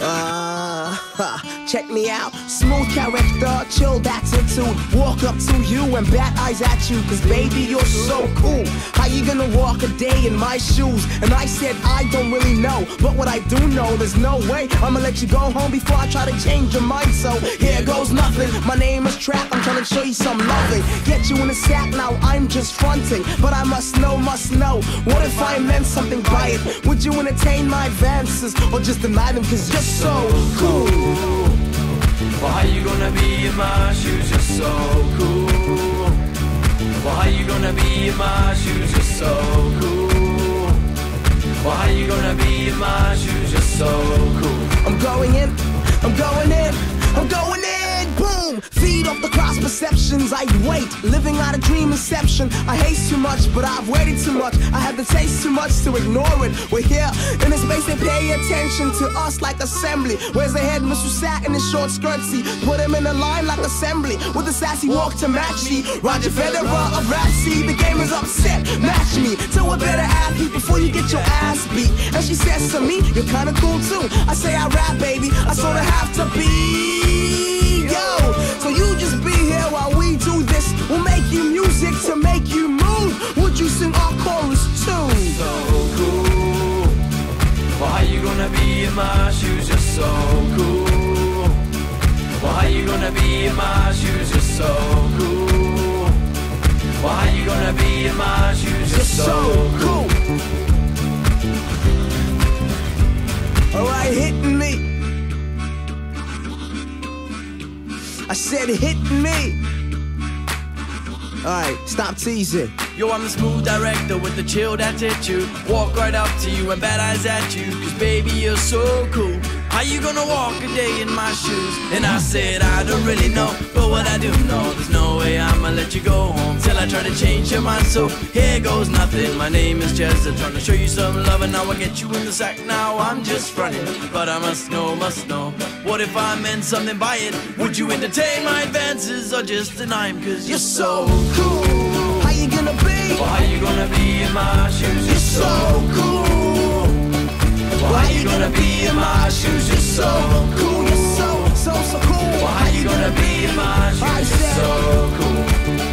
Check me out, smooth character, chilled attitude. Walk up to you and bat eyes at you, cause baby you're so cool. How you gonna walk a day in my shoes? And I said I don't really know, but what I do know, there's no way I'ma let you go home before I try to change your mind. So here goes nothing, my name is Trap, I'm trying to show you some loving. Get you in a sack, now I'm just fronting, but I must know, what if I meant something by it? Would you entertain my advances, or just deny them cause you're so cool? Well, how you gonna be in my shoes? You're so cool. Well, how you gonna be in my shoes? You're so cool. Well, how you gonna be in my shoes? You're so cool. I'm going in, I'm going in, I'm going in, boom! Feed off the cross perceptions, I wait, living out a dream inception. I hate too much, but I've waited too much. I have the taste too much to ignore it. We're here in a space they pay attention to us like assembly. Where's the headmistress who sat in his short skirtsy? Put him in a line like assembly, with a sassy walk to match me. Roger Federer of rap, see, the game is upset, match me to a better athlete before you get your ass beat. And she says to me, you're kinda cool too. I say I rap, baby, I sorta have to be. Yo, so you just be here while we do this. We'll make you music to make you move. Would you sing our chorus too? So cool. Well, how you gonna be in my shoes? You're so cool. Well, how you gonna be in my shoes? You're so cool. Well, how you gonna be in my shoes? You're so cool. Alright, hitting me. I said hitting me. Alright, stop teasing. Yo, I'm the smooth director with the chilled attitude. Walk right up to you and bat eyes at you, cause baby you're so cool. How you gonna walk a day in my shoes? And I said I don't really know, but what I do know, there's no way I'ma let you go home till I try to change your mind. So here goes nothing, my name is Jezza, trying to show you some love, and now I get you in the sack. Now I'm just running, but I must know. What if I meant something by it? Would you entertain my advances or just deny them? Cause you're so cool. How you gonna be? Well, how you gonna be in my shoes? You're so cool. Well, how you gonna be in my shoes? You're so cool. You're so cool. Well, how you gonna be in my shoes? You're so cool.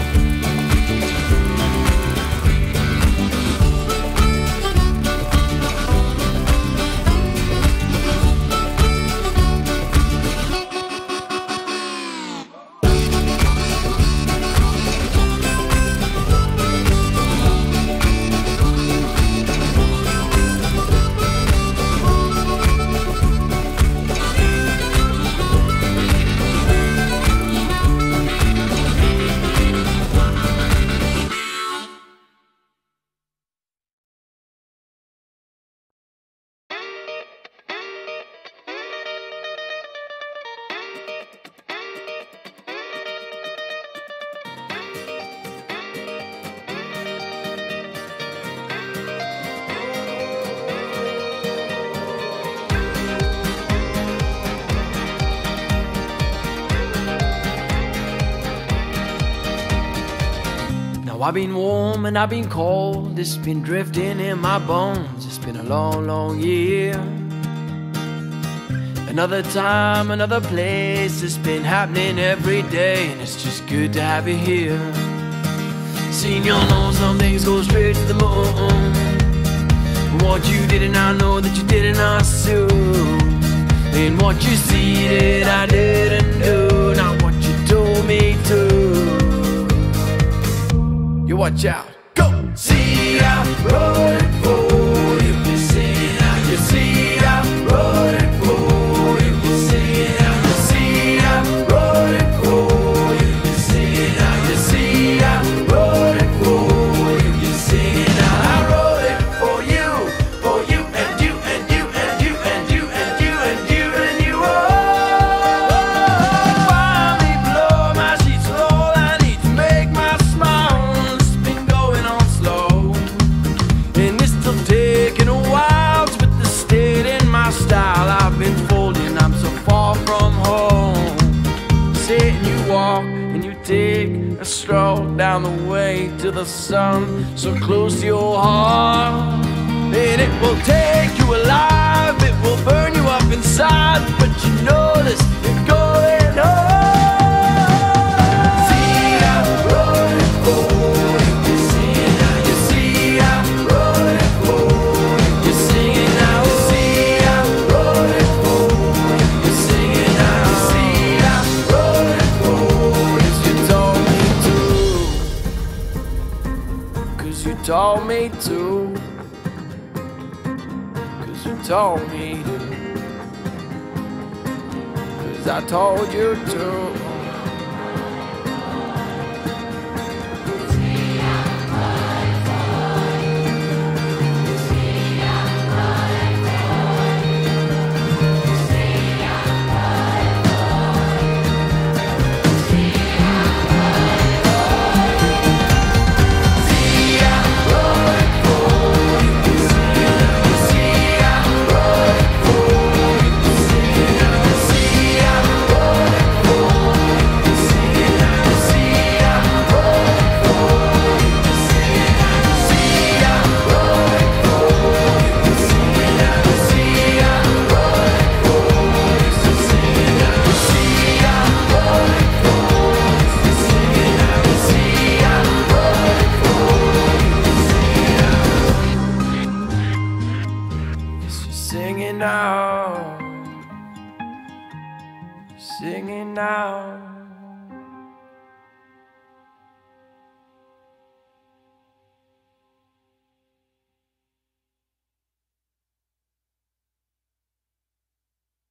I've been warm and I've been cold, it's been drifting in my bones. It's been a long, long year. Another time, another place, it's been happening every day, and it's just good to have you here. Seen you know some things go straight to the moon. What you did and I know that you did and I too. And what you see that I didn't do, not what you told me to. You watch out, go! See, I wrote it for you. You see now, you see, I wrote it for you. You see now, you see, I wrote it for you. You see now, you see, I wrote it for you. You see now, I wrote it for you, and you, and you, and you, and you, and you, and you, and you. Oh, finally blow my sheets are all I need to make my smile. Taking a while to put the state in my style. I've been folding, I'm so far from home. Sit and you walk and you take a stroll down the way to the sun, so close to your heart. And it will take you alive, it will burn you up inside told me to, 'cause I told you to. Singing now, singing now.